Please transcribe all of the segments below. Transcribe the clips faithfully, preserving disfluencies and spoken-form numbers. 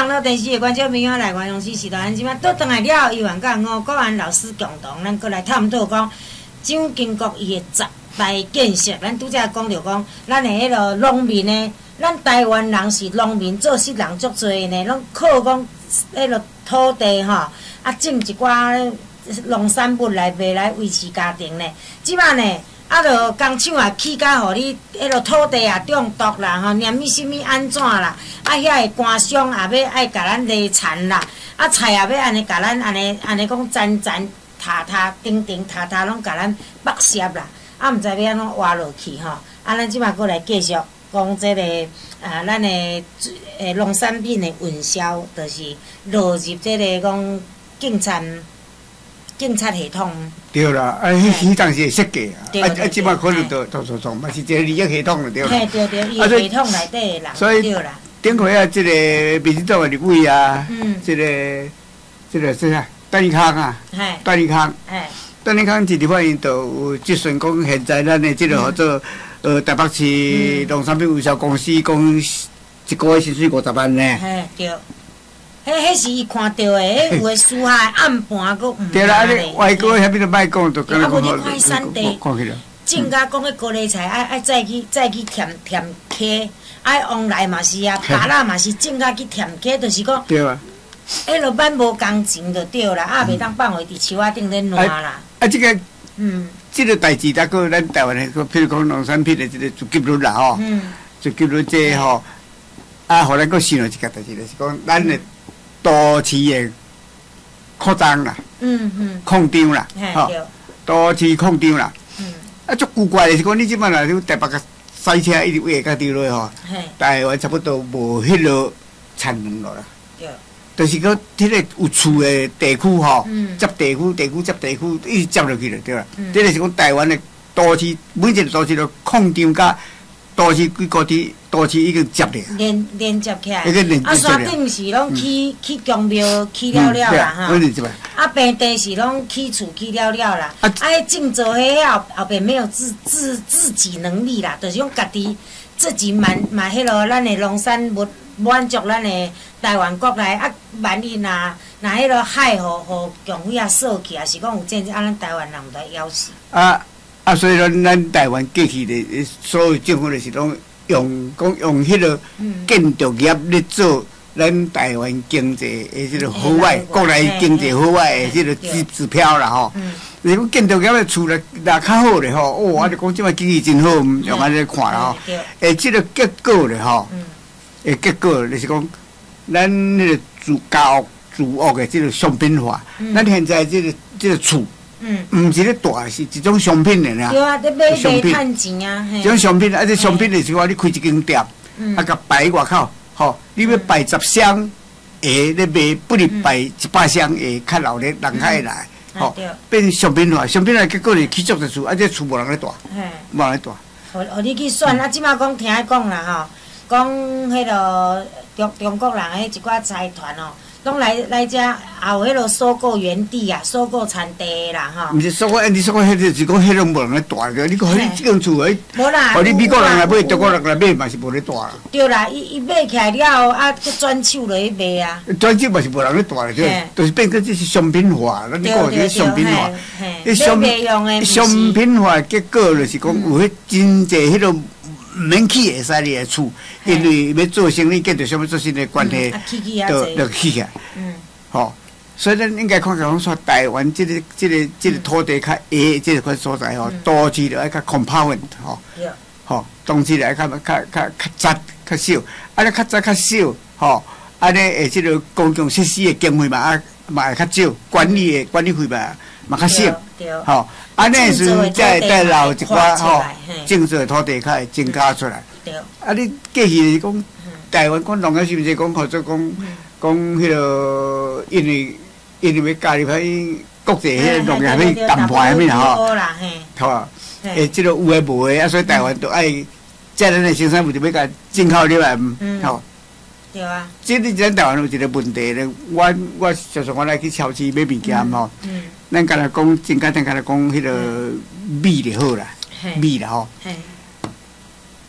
网络电视的观众朋友来源用时时段，即摆倒转来了，伊原甲吴国安老师共同，咱过来探讨讲蒋经国伊的十大建设。咱拄则讲着讲，咱的迄个农民呢，咱台湾人是农民做事人足侪呢，拢靠讲迄个土地吼，啊种一寡农产物来卖来维持家庭呢。即摆呢。啊，着工厂也起甲，互你迄落土地也中毒啦，吼，念物什物安怎啦？啊，遐个官商也要爱甲咱犁田啦，啊，菜也要安尼甲咱安尼安尼讲层层塔塔顶顶塔塔拢甲咱剥削啦，啊，毋知要安怎挖落去吼。啊，咱即摆过来继续讲即个啊，咱的诶农产品的运销，就是落入即个讲警察。警察系统对啦，啊，迄迄当时会设计啊，啊啊，即摆可能就就就就嘛是一个利益系统就对啦。 嘿，对对，伊系统内底的人， 所以对啦。 顶回啊，即个民进党的立委啊， 嗯， 即个即个啥段义康啊，段义康，段义康一立法院就有质询讲，现在咱的即个合作，呃，台北市农产品维销公司讲一个月薪水五十万呢。 嘿，对。迄迄是伊看到的，迄有诶私下暗盘阁毋对啦，啊你外国遐边都莫讲，就讲。啊，无你看产地， 看起来。 种甲讲迄高丽菜，爱爱再去再去填填溪，爱往来嘛是啊，芭乐嘛是种甲去填溪，就是讲。 对啊。 迄落蛮无工钱就对啦，啊，袂当放回伫树仔顶咧烂啦。 啊，即个， 嗯， 即个代志，抑个咱台湾诶，譬如讲农产品诶，即个自给率啦吼， 嗯， 自给率即吼，啊，互咱阁想到一个代志，就是讲咱诶。都市的扩张啦， 嗯嗯， 扩张啦， 吼， 都市扩张啦， 嗯， 啊，足古怪的是讲，你即摆若台北个塞车一直挖甲滴落吼，台湾差不多无迄落产能了啦， 对， 就是讲迄个有厝的地区吼，接地区，地区接地区，一直接落去了，对啦，这个是讲台湾的都市，每一个都市都扩张甲。都市几个地，都市已经接咧， 连连接起来。 啊， 啊，山顶是拢起起公庙起了了啦，哈。啊，平地是拢起厝起了了啦。啊，迄种做迄后后边没有自自自给能力啦，就是讲家己自己满满迄落咱的农产物满足咱的台湾国内。啊，万一若若迄落海互互强匪啊扫去，也是讲有战争，啊，咱台湾人毋得枵死。 啊。啊，所以咱咱台湾过去的所有政府就是拢用讲用迄个建筑业咧做咱台湾经济的即个好坏，国内经济好坏的即个指指标啦吼。你讲建筑业的厝若若较好咧吼，哦，我就讲即摆经济真好，用安尼看啦吼。诶，即个结果咧吼，诶，结果就是讲咱迄个住家屋住屋的即个商品化，咱现在即个即个厝。嗯，毋是咧大，是一种商品嚟啦。 对啊，你买卖趁钱啊。 一种商品，啊，这商品就是讲你开一间店，啊，甲摆外口，吼，你要摆十箱，下咧卖，不如摆一百箱，下较闹热，人较会来，吼，变商品化，商品化结果是起足的厝，啊，这厝无人咧大，无人咧大。 互互你去选，啊，即马讲听讲啦，吼，讲迄个中中国人迄一寡财团哦。拢来来遮，也有迄落收购园地啊，收购产地啦，吼。 毋是收购，你收购迄个是讲迄种无人咧大个，你讲迄即间厝诶， 无啦， 互你美国人来买，中国人来买嘛是无咧大啦。 对啦，伊伊买起来了后，啊，佮转手落去卖啊。 转手嘛是无人咧大个，对，就是变做这是商品化，咱讲就是商品化。 迄商商品化结果就是讲有迄真济迄种。毋免去会使你的厝，因为要做生意，见着什么做生意关系，就就起起来。嗯，吼，所以咱应该看讲说，台湾即个、即个、即个土地较矮，即个块所在吼，都市就爱较 compound 吼，吼，都市就爱较较较较窄、较小，啊，咧较窄较小，吼，啊咧诶，即个公共设施的经费嘛啊嘛会较少，管理的管理费嘛嘛较少，吼。安尼时阵才会再留一寡吼，种植土地较会增加出来。啊，你过去是讲台湾讲农业是毋是讲或者讲讲迄个，因为因为要加入迄国际迄个农业迄谈判迄物吼，吼，诶，即个有诶无诶，啊，所以台湾都爱在咱诶生产物就要甲进口入来，吼。 对啊。 即你咱台湾有一个问题咧，我我常常我来去超市买物件吼。咱敢若讲真简单，敢若讲迄个米就好啦，米啦吼。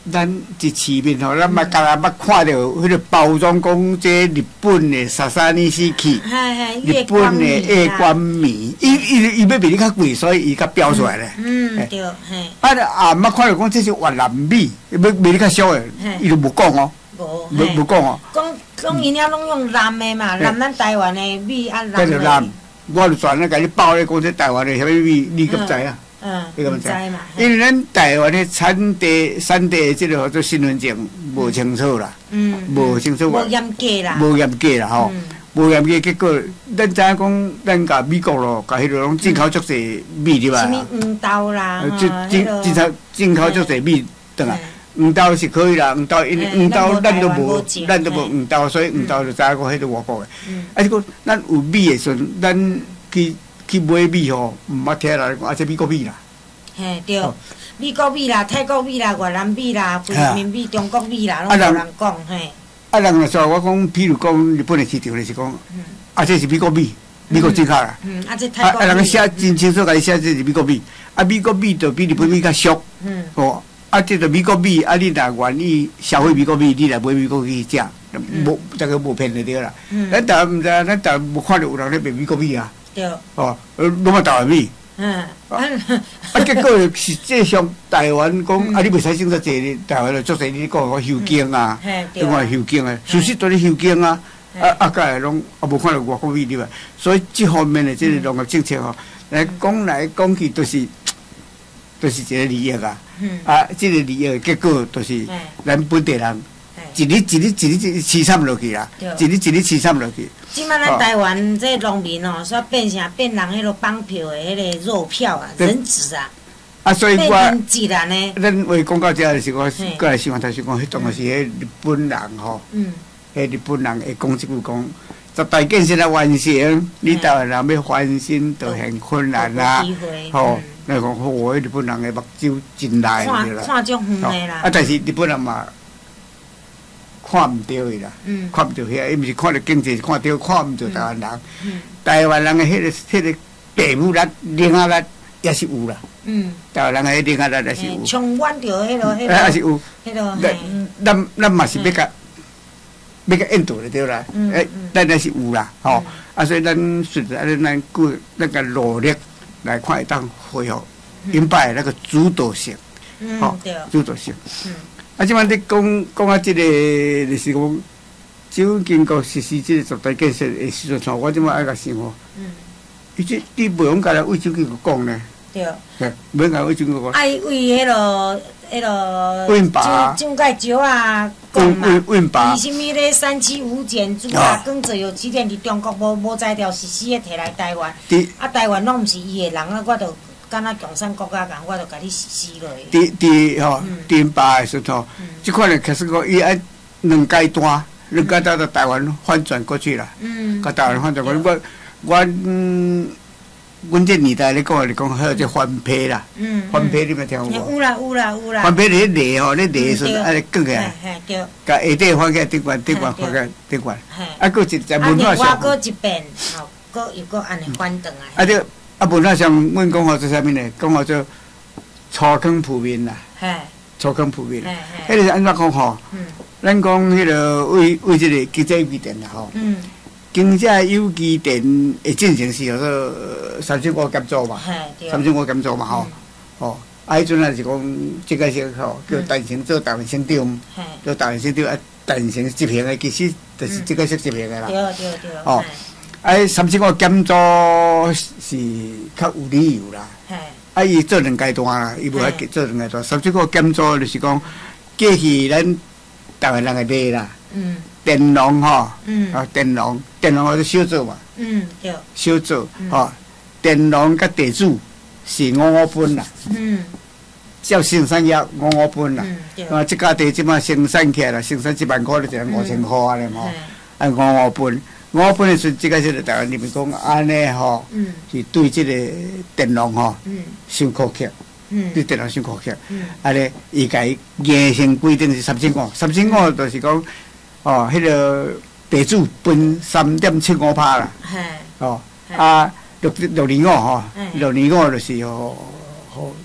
咱伫市面吼，咱捌敢若捌看到迄个包装讲这日本的萨萨尼西去，日本的月光米，伊伊伊要比你较贵，所以伊较标出来咧。 嗯，对，嘿。 啊，啊，捌看到讲这是越南米，要比你较俗的，伊就无讲哦，无无讲哦。 讲讲因遐拢用蓝的嘛，蓝咱台湾的米啊蓝的。 蓝，我就全咧甲你报咧，讲这台湾的啥物米，你敢知啊？ 嗯，你敢知嘛？ 因为咱台湾的产地、产地的这个做身份证无清楚啦，嗯，无清楚， 无严格啦， 无严格啦吼，无严格，结果咱知影讲，咱甲美国咯，甲迄落拢进口足侪米对吧？ 什么黄豆啦， 进进进口进口足侪米，对啊，黄豆是可以啦，黄豆因为黄豆咱都无，咱都无黄豆，所以黄豆就知影讲迄个外国的。啊，这个咱有米的时阵，咱去。去买米吼，毋捌听人讲，啊，这美国米啦。 嘿，对，美国米啦、泰国米啦、越南米啦、菲律宾米、中国米啦，拢有人讲嘿。 啊，人若说我讲，譬如讲日本的市场就是讲，啊，这是美国米，美国进口啦。 嗯，啊，这泰国米。 啊，人写真清楚，甲伊写这是美国米，啊，美国米就比日本米较俗。嗯。哦，啊，这个美国米，啊，你若愿意消费美国米，你来买美国米去食，无这个无骗就对啦。嗯。咱台湾毋知，咱台湾无看到有人咧卖美国米啊。 对。 哦，拢嘛台湾米。嗯。啊，结果实际上台湾讲，啊，你袂使种遮济咧，台湾就足侪你讲我休耕啊，另外休耕啊，事实都咧休耕啊，啊啊，个来拢啊无看到外国米对吧？所以这方面的这个农业政策吼，来讲来讲去都是，都是一个利益啊。啊，这个利益结果都是咱本地人。一日一日一日一凄惨落去啦，一日一日凄惨落去。 即摆咱台湾这农民哦，煞变成变人迄落绑票的迄个肉票啊，人质啊。 啊，所以我变质人呢。 咱话讲到遮就是我过来想法，就是讲，迄当是迄日本人吼，迄日本人会讲一句讲，十大建设来完成，你台湾人要翻身就很困难啦。吼，那讲我日本人的目睭真大看看足远的啦。 啊，但是日本人嘛。看唔到伊啦，嗯、看唔到遐，伊毋是看到经济，是看到看唔到台湾人。嗯、台湾人的迄、那个、迄、那个地母力、领导力也是有啦。嗯、台湾人的迄领导力也是有。 充满着迄落、迄落。 也是有。 迄落。 咱咱嘛是要甲要甲印度的对啦，诶，咱也是有啦，吼。啊，所以咱顺着咱咱顾那个努力来看会当恢复原摆那个主导性， 吼， 主导性。啊，即摆你讲讲啊，即个就是讲，蒋经国实施即个十大建设的时阵，我即摆爱甲想吼，伊即你袂用甲来为蒋经国讲呢？ 对。 嘿，袂用甲为蒋经国讲。 爱为迄落迄落。 问爸。 蒋介石啊，讲嘛。问问爸。为什么咧三七五减租啊，更自由起点伫中国无无材料实施诶，摕来台湾。啊，台湾拢毋是伊诶人啊，我著。敢若共产国家共，我著甲你实施落去。伫伫吼，伫巴诶时候，即款诶开始讲，伊爱两阶段，两阶段到台湾反转过去啦。嗯。甲台湾反转过去，我我嗯，阮这年代咧讲是讲还有这翻批啦。嗯。翻批你咪听有无？ 有啦有啦有啦。 翻批咧犁吼，咧犁时阵爱卷起来。 嘿嘿对。 甲下底翻起来顶悬，顶悬翻起来顶悬。嘿。啊，佫一在文化上。 啊，另外佫一遍，吼，佫又佫安尼翻转来。 啊，对。啊，文化上，阮讲话做啥物呢？讲话做初坑铺面啦，初坑铺面。迄个是安怎讲吼？咱讲迄个为为即个经济有机电啦吼。经济有机电会进行是叫做三千五减租嘛，三千五减租嘛吼。哦，啊，迄阵也是讲即个是吼叫陈诚做台湾省长，做台湾省长啊，陈诚执行的其实就是即个是执行的啦。 对对对。 哦。啊，三千五减租是较有理由啦。啊，伊做两阶段啦，伊无爱做两阶段。三千五减租就是讲，过去咱台湾人的地啦，电农吼，啊电农，电农就是小做嘛。嗯，对。小做，吼，电农甲地主是五五分啦。嗯。照生产业五五分啦。嗯，对。啊，即家地即马生产起来啦，生产一万块就五千块安尼吼，啊五五分。我本来是即个是台湾人民讲安尼吼，是对即个电农吼伤苛刻，对电农伤苛刻。安尼伊家硬性规定是三千五，三千五就是讲哦，迄个地主分三点七五趴啦。哦，啊六六年五吼，六年五就是吼吼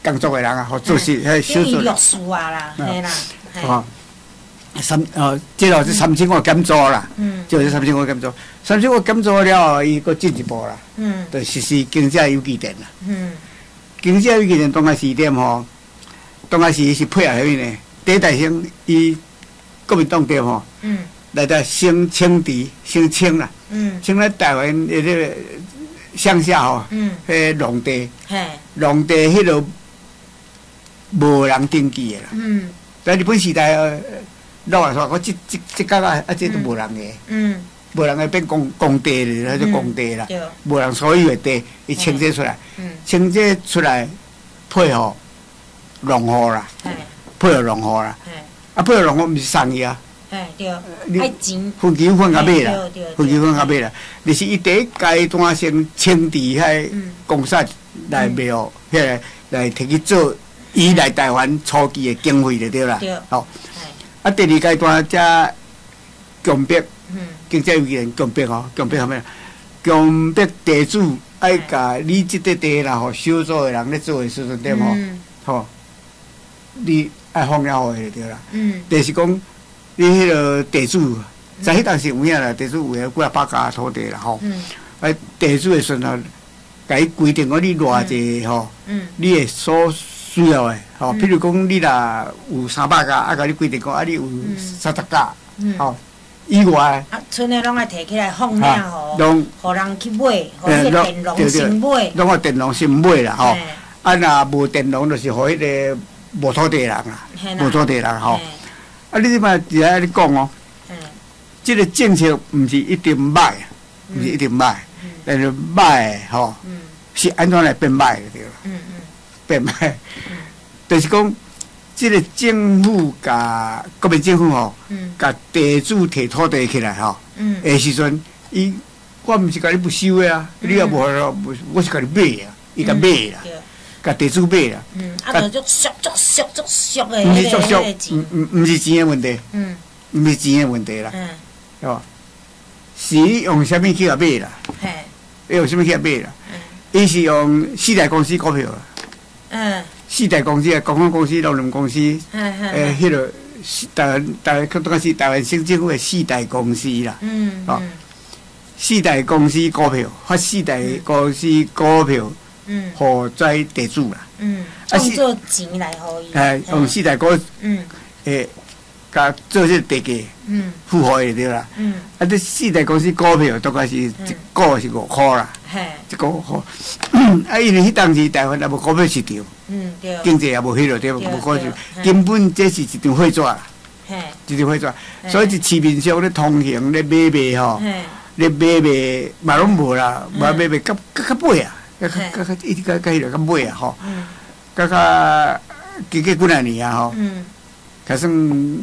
工作的人啊，互做事，迄小做。 律师啊啦，嘿啦。 哦，三哦，即个是三千块减租啦， 嗯， 就是三千块减租，三千块减租了后，伊佫进一步啦， 嗯， 就实施经济有机电啦。 嗯， 经济有机电当开时点吼，当开时是配合啥物呢？第一代先伊国民党队吼， 嗯， 来到先清敌，先清啦， 嗯， 清咧台湾迄个乡下吼， 嗯， 迄农地， 嘿， 农地迄落无人登记的啦。 嗯， 在日本时代，老话说，我即即即角啊，啊，这都无人个， 嗯， 无人个变公公地咧，迄做公地啦，无人所有的地，伊清这出来，清这出来配合农户啦，配合农户啦，啊，配合农户毋是送伊啊， 哎对，爱钱， 分期分甲买啦，分期分甲买啦，就是伊第一阶段先清伫遐公司来庙，遐个来摕去做。伊来台湾初期的经费就对啦，吼。啊，第二阶段才强迫经济有机人强迫吼，强迫啥物？强迫地主爱甲你即块地啦，吼，小组的人咧做的时阵点吼，吼，你爱放了互伊就对啦。就是讲，你迄个地主，在迄当时有影啦，地主有诶几啊百家土地啦，吼。啊，地主的时阵，甲伊规定讲你偌济吼，你诶所需要诶，吼，譬如讲你若有三百家，啊，甲你规定讲啊，你有三十家，吼，以外， 啊，剩诶拢爱摕起来放领吼，互人去买，互迄个电农先买， 拢个电农先买啦，吼，啊，若无电农，就是互迄个无土地人啦，无土地人吼，啊，你即摆伫遐咧讲哦，即个政策毋是一定歹，毋是一定歹，但是歹吼，是安怎来变歹就对了。变歹，就是讲，即个政府甲国民政府吼，甲地主摕土地起来吼，诶时阵，伊我毋是甲你不收的啊，你也无咯，我是甲你买啊，伊甲买啦，甲地主买啦。 啊，就足俗足俗足俗的迄个迄个钱，毋毋毋是钱的问题，毋是钱的问题啦，对吧？是用啥物去甲买啦？用啥物去甲买啦？伊是用四大公司股票啦。嗯，四大公司啊，公安公司、农林公司，诶，迄个台湾台湾，当时台湾省政府的四大公司啦，嗯，哦，四大公司股票，发四大公司股票，嗯，互在地主啦，嗯， 啊，做钱来互伊， 诶，用四大股，嗯，诶，甲做这地价，嗯，付互伊对啦，嗯，啊，这四大公司股票大概是一股是五块啦。一个吼，啊，因为迄当时台湾也无股票市场，嗯，对，经济也无迄落对，无股票，根本这是一张废纸啦，一张废纸，所以是市面上咧通行咧买卖吼，咧买卖嘛拢无啦，无买卖较较较尾啊，较较较一直较较迄落较尾啊吼，较较几几几啊年啊吼，加算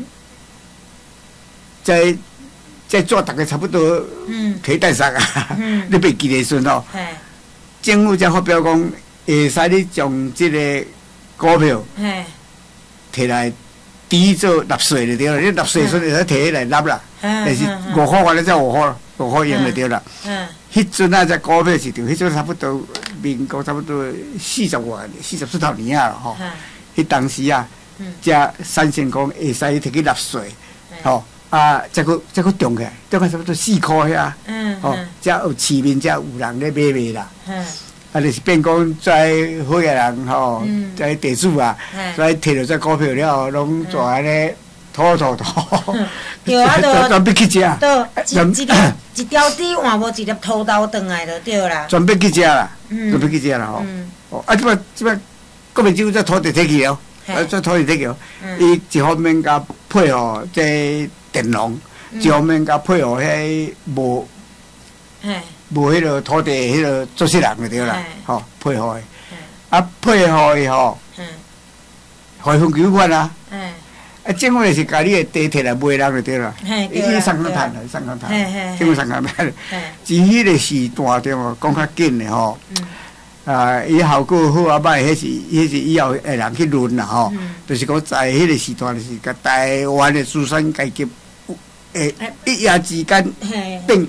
在。在做大概差不多，可以带上啊。你别记得顺哦。政府才发表讲，会使你将这个股票摕来抵做纳税就对了。你纳税时会使摕起来纳啦，但是五块完了才五块，五块用就对了。迄阵啊，只股票市场，迄阵差不多民国差不多四十外、四十出头年啊吼。迄当时啊，才三千讲会使摕去纳税，吼。啊，再佫再佫中起来，大概差不多四块遐，吼，才有市面才有人咧买卖啦。啊，就是变讲在好个人吼，在地主啊，在摕到这股票了，拢做安尼拖拖拖， 对啊，都准备去食， 都一一条一条猪换无一粒土豆转来就对啦。 准备去食啦，准备去食啦吼。哦，啊，即摆即摆国民政府这土地摕去哦，啊，这土地摕去哦，伊一方面甲配合这。电农，一方面甲配合迄无，无迄个土地迄个做事人就对啦，吼配合的，啊配合的吼，开分期款啊，啊政府就是甲你的地摕来卖人就对啦，伊伊上港赚啦，上港赚，政府上港赚，至迄个时段对无，讲较紧的吼，啊伊效果好啊歹，迄是迄是以后会人去论啦吼，就是讲在迄个时段就是甲台湾的资产阶级。诶，一夜之间变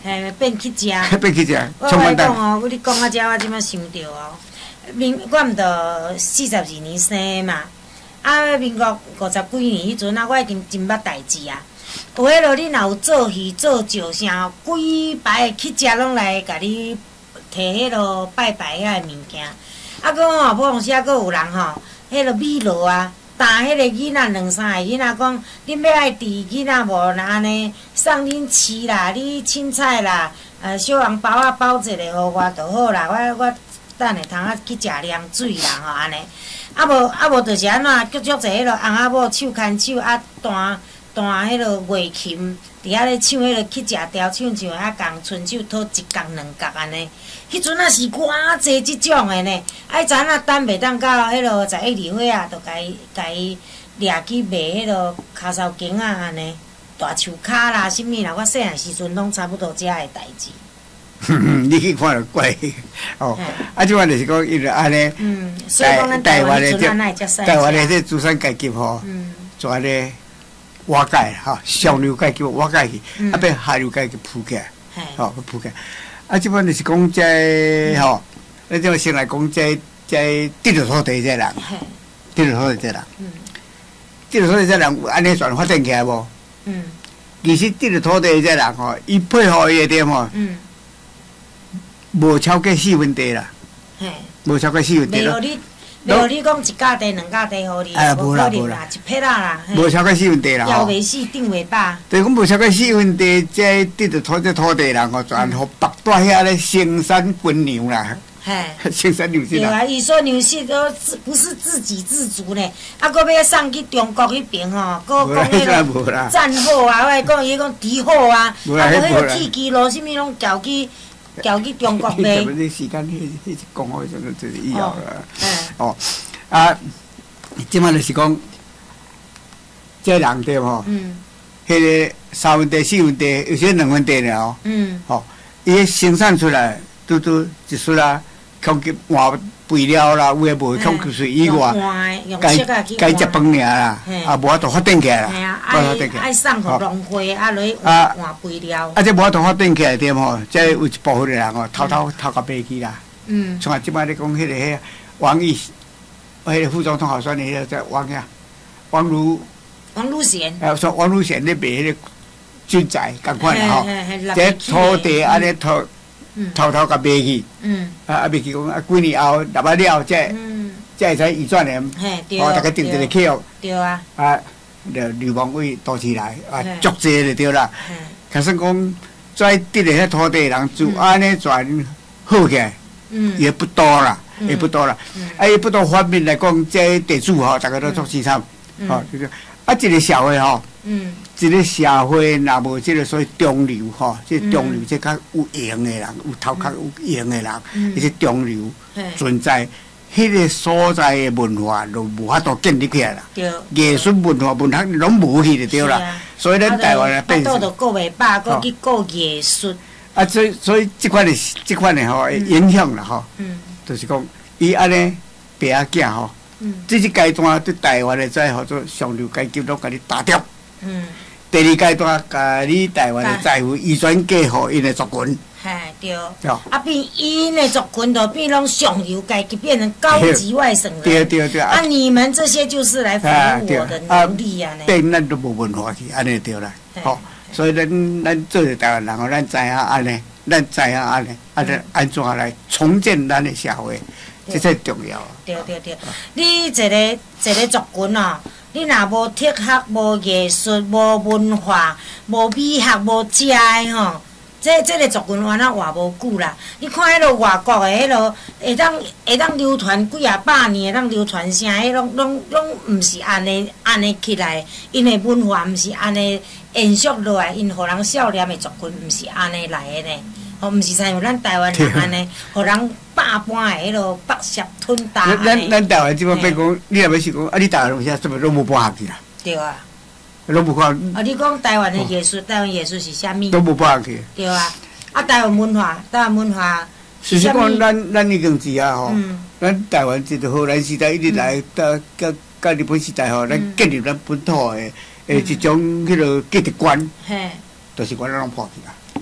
嘿，变去食， 变去食， 我甲你讲哦，你讲啊遮，我即摆想着哦，民我毋着四十二年生嘛，啊，民国五十几年迄阵啊，我已经真捌代志啊。有迄落你若有做戏做石啥，规排去食拢来甲你摕迄落拜拜遐个物件。啊，搁吼，不讲时啊，搁有人吼，迄落米罗啊。打迄个囡仔两三个囡仔讲，恁要爱治囡仔无？若安尼送恁饲啦，你凊彩啦，呃，小红包啊包一个互我就好啦。我我等下通啊去食凉水啦吼安尼。啊无啊无就是安怎，足足侪迄落翁仔某手牵手啊弹弹迄落乐琴，伫遐咧唱迄落去食条唱唱啊共伸手讨一角两角安尼。迄阵啊是偌济即种的呢，啊，知影等袂当到迄落十一二岁啊，就甲伊甲伊掠去卖迄落骹梢羹啊安尼，大树骹啦，啥物啦，我细汉时阵拢差不多遮个代志。 你去看就怪哦，啊，即款就是讲因为安尼， 嗯，所以讲咱台湾迄阵啊，会遮细。 台湾的这资产阶级吼，就安尼瓦解哈，上流阶级瓦解去，啊，变下流阶级铺起来，吼，铺起来。啊，即摆就是讲这吼，咱即先来讲这这地着土地这人，地着土地这人，地着土地这人有安尼全发展起来无？嗯，其实地着土地这人吼，伊配合伊个点吼，嗯，无超过四分地啦，嘿，无超过四分地咯。 袂互你讲一甲地、两甲地互你，无可能啦，一撇仔啦， 无超过四分地啦， 腰袂死，顶袂饱。 就是讲无超过四分地，这地着土这土地人吼，全互北大遐咧生产分牛啦，嘿，生产牛市啦。对啊，伊说牛市都自不是自给自足呢，啊，搁要送去中国迄边吼，搁讲迄个战后啊，我讲伊讲敌后啊，啊，无迄个铁机路，啥物拢交去。交去中国卖。 你时间迄迄讲好阵就是以后啦。哦，啊，即摆就是讲，这人对吼，嗯，迄个三分地、四分地，有些两分地了。嗯。吼，伊生产出来，拄拄一撮啊，空气换肥料啦，有诶无空气水以外，该该食饭尔啦，啊，无法度发展起来啦。 系啊，爱爱送互农会啊，落去换肥料。 啊，这无法度发展起来点吼，这有一部分的人吼，偷偷偷甲卖去啦。嗯。像啊，即摆咧讲迄个迄王毅，迄个副总统候选人迄个叫王呀，王如。 王如贤。 啊，说王如贤咧卖迄个军宅，共款啦吼。这土地安尼偷偷偷甲卖去。嗯。啊啊，卖去讲啊，几年后立啊了，这这会使移转的，哦，大家定一个契约。 对啊。 啊，就流氓位多起来，啊，足济就对啦。假设讲在地的遐土地人就安尼全好起来，也不多啦，也不多啦。啊，也不多方面来讲，这地主吼，大家都足凄惨，吼，就是。啊，一个社会吼，一个社会若无即个所谓中流吼，即中流即较有闲的人，有头壳有闲的人，伊是中流存在，迄个所在的文化就无法度建立起来啦。艺术文化文学拢无去就对啦。所以咱台湾啊， 变成。都顾袂饱，搁去顾艺术。 啊，所以所以即款的即款的吼影响啦吼，就是讲伊安尼爸仔囝吼。这一阶段对台湾的在合作上流阶级拢甲你打掉。嗯。第二阶段，甲你台湾的财富移转给互因的族群。 嘿，对。啊，变因的族群就变拢上流阶级，变成高级外省人。 对对对。 啊，你们这些就是来服务我的奴隶啊！呢。 变咱都无文化去，安尼对啦。吼，所以咱咱做台湾人吼，咱知影安尼，咱知影安尼，啊，咱安怎来重建咱的社会。这才重要啊！ 对对对，你一个一个族群哦，你若无哲学、无艺术、无文化、无美学、无食的吼，这这个族群完了活无久啦。你看迄落外国的迄落，会当会当流传几啊百年，会当流传啥？迄拢拢拢毋是安尼安尼起来，因的文化毋是安尼延续落来，因互人少年的族群毋是安尼来的呢。哦，毋是像咱台湾人安尼，互人百般的迄落白舌吞大。 咱咱台湾即摆变讲，你若要是讲，啊，你台湾有啥，是不拢无半项去啦？ 对啊。 拢无看。 啊，你讲台湾的艺术，台湾艺术是啥物？ 拢无半项去。 对啊。啊，台湾文化，台湾文化。 是说讲，咱咱已经知啊吼，咱台湾这个荷兰时代一直来，到到到日本时代吼，咱建立咱本土的诶一种迄落价值观，就是我咱拢破去啦。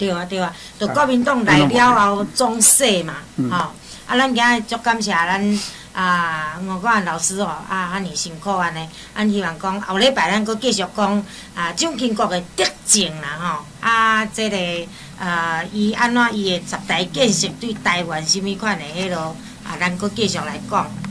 对啊对啊，就国民党来了后总洗嘛，吼、啊，咱今日足感谢咱啊吴国元老师哦，啊，安尼辛苦安尼，咱希望讲后礼拜咱阁继续讲啊蒋经国的德政啦吼，啊，这个啊伊安怎伊的十大建设对台湾什物款的迄落啊，咱阁继续来讲。